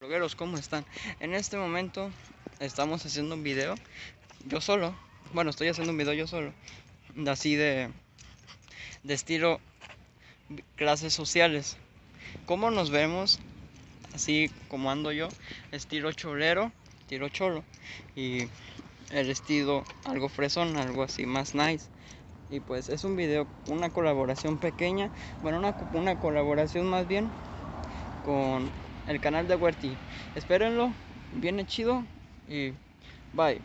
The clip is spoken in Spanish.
Blogueros, ¿cómo están? En este momento estamos haciendo un video yo solo. Bueno, estoy haciendo un video yo solo, así de estilo clases sociales. ¿Cómo nos vemos? Así como ando yo, estilo cholero, estilo cholo, y el estilo algo fresón, algo así más nice. Y pues es un video, una colaboración pequeña, bueno, una colaboración más bien con el canal de Huerti. Espérenlo, viene chido y bye.